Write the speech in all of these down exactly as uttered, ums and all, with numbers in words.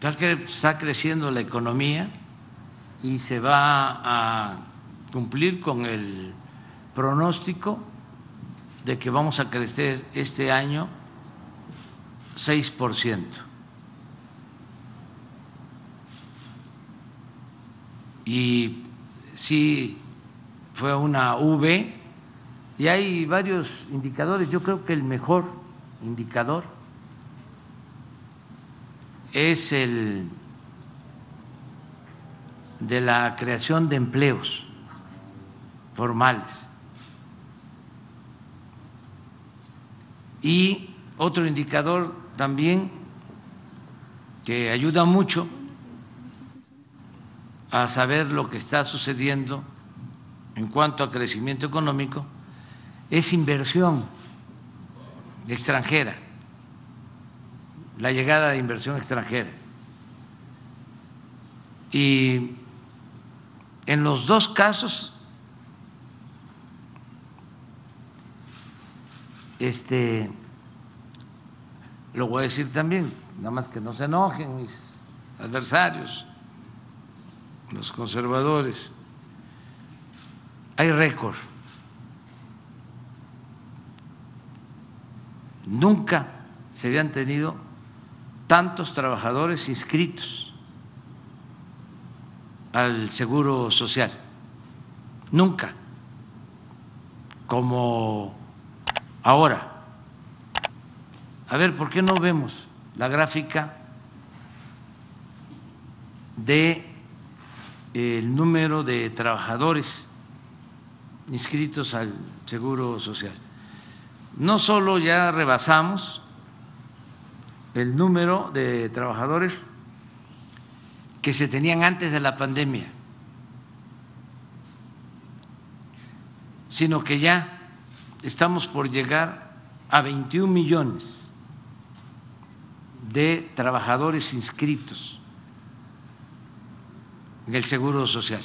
Está, que está creciendo la economía y se va a cumplir con el pronóstico de que vamos a crecer este año seis por ciento. Y sí fue una V, y hay varios indicadores. Yo creo que el mejor indicador es el de la creación de empleos formales. Y otro indicador también que ayuda mucho a saber lo que está sucediendo en cuanto a crecimiento económico es inversión extranjera, la llegada de inversión extranjera. Y en los dos casos, este, lo voy a decir también, nada más que no se enojen mis adversarios, los conservadores, hay récord. Nunca se habían tenido tantos trabajadores inscritos al Seguro Social, nunca, como ahora. A ver, ¿por qué no vemos la gráfica de el número de trabajadores inscritos al Seguro Social? No solo ya rebasamos el número de trabajadores que se tenían antes de la pandemia, sino que ya estamos por llegar a veintiún millones de trabajadores inscritos en el Seguro Social.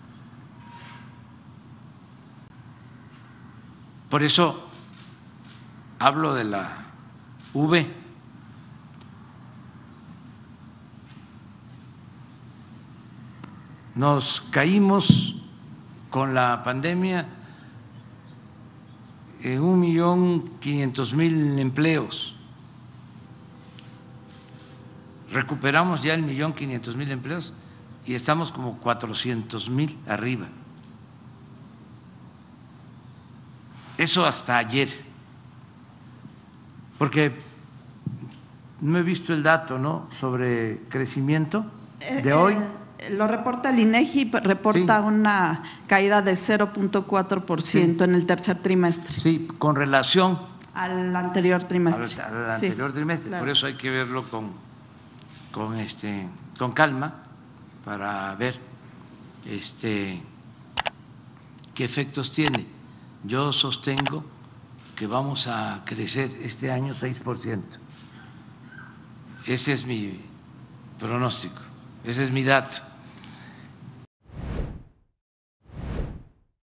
Por eso hablo de la V. Nos caímos con la pandemia en un millón quinientos mil empleos. Recuperamos ya el millón quinientos mil empleos y estamos como cuatrocientos mil arriba. Eso hasta ayer. Porque no he visto el dato, ¿no?, sobre crecimiento de hoy. Eh, lo reporta el INEGI, reporta sí. una caída de cero punto cuatro por ciento sí. en el tercer trimestre. Sí, con relación al anterior trimestre. Al, al anterior sí, trimestre, claro. Por eso hay que verlo con, con, este, con calma para ver este, qué efectos tiene. Yo sostengo que vamos a crecer este año seis por ciento. Ese es mi pronóstico, ese es mi dato.